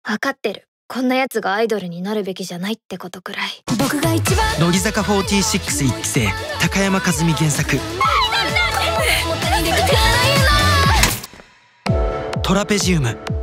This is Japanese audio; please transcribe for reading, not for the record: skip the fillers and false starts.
分かってる。こんなやつがアイドルになるべきじゃないってことくらい。僕が一番。 乃木坂46一期生高山一実原作。トラペジウム。